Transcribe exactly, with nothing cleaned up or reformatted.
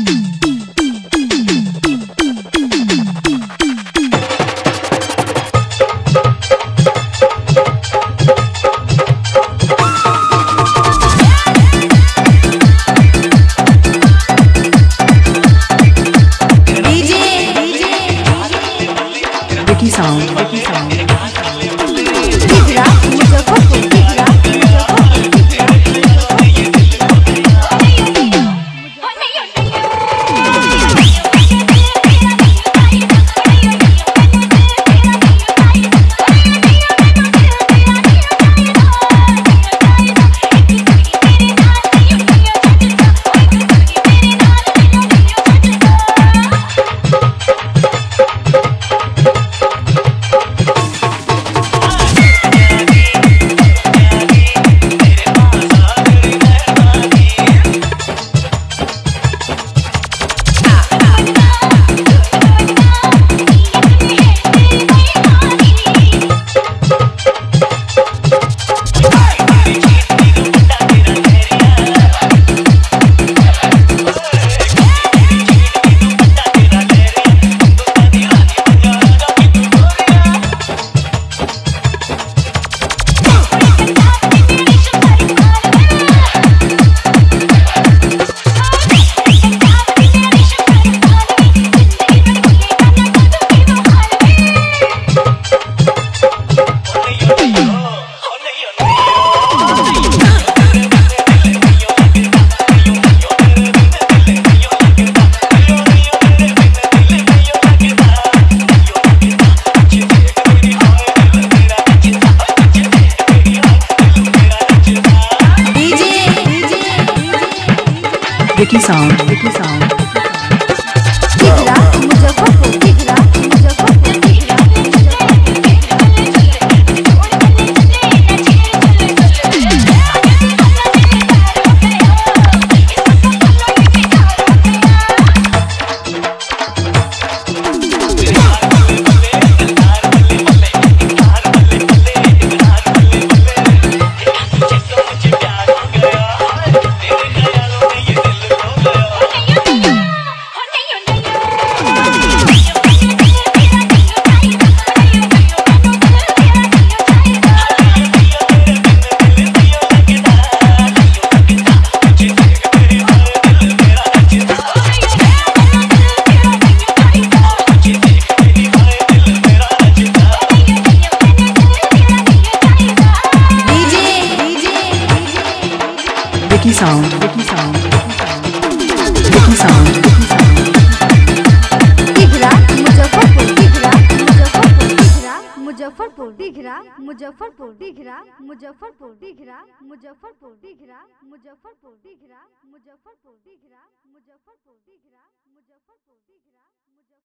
sound, Vicky sound. Digra, Muzaffarpur, Dighra, Vicky sound, Vicky sound. Dighra, Muzaffarpur, Dighra, Muzaffarpur, Dighra, Vicky sound, Vicky sound. Vicky sound, Vicky sound. Dighra, Muzaffarpur, Dighra, Muzaffarpur, Dighra, Muzaffarpur, Dighra, Muzaffarpur, Dighra, Muzaffarpur, Dighra, Muzaffarpur, Dighra, Muzaffarpur, Dighra, Muzaffarpur, Dighra, Muzaffarpur, Dighra, Muzaffarpur, Dighra.